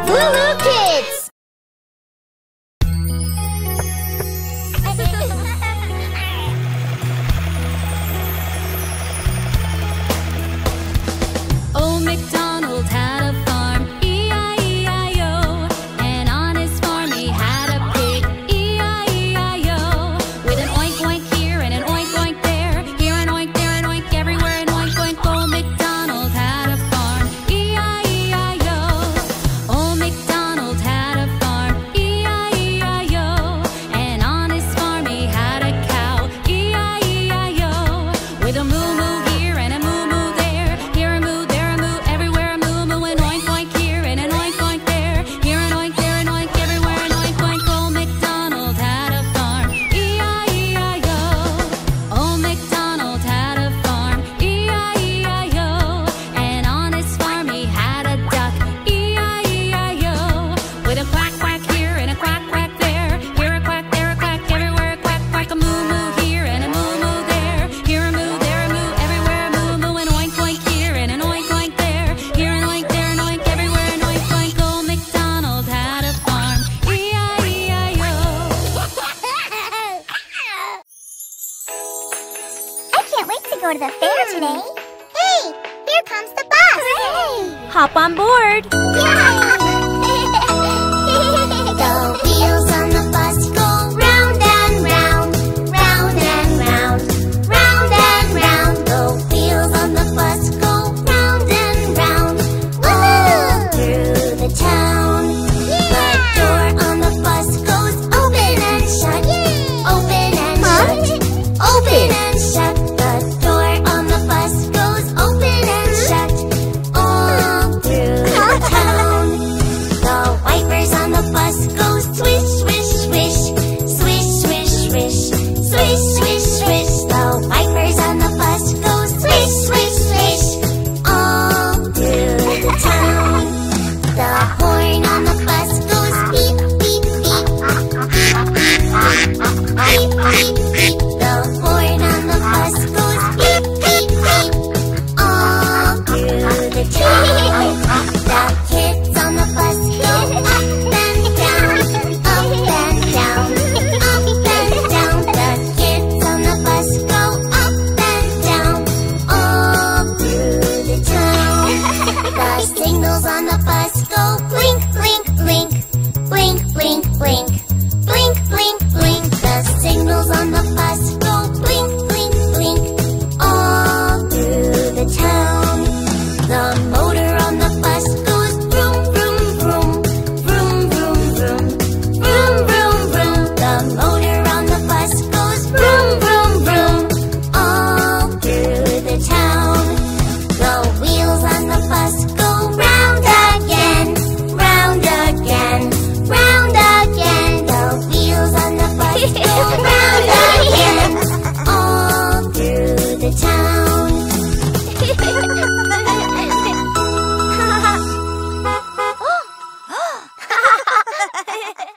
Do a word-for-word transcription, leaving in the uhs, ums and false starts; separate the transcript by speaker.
Speaker 1: LooLoo Kids!
Speaker 2: Old MacDonald had a farm, E I E I O. And on his farm he had a pig, E I E I O. With an oink oink here and an oink oink there, here an oink, there an oink, everywhere an oink oink. Old MacDonald had a farm, E I E I O. Old MacDonald had a farm, E I E I O. And on his farm he had a cow, E I E I O. With a moo moo here and a moo moo there, here a moo, there a moo, everywhere a moo moo. An oink oink here and an oink oink there, here an oink, there an oink, everywhere an oink oink. Old MacDonald had a farm, E I E I O. Old MacDonald had a farm, E I E I O. And on his farm he had a duck, E I E I O. With a quack quack here and a quack quack there, here a quack, there a quack, everywhere a quack quack. A moo moo here and a moo moo there, here a moo, there a moo, everywhere a moo moo. An oink oink here and an oink oink there, here an oink, there an oink, everywhere an oink oink. Old MacDonald had a farm, E I E I O.
Speaker 1: I can't wait to go to the fair today. Hey, here comes the bus! Hooray!
Speaker 3: Hop on board!
Speaker 1: Yay!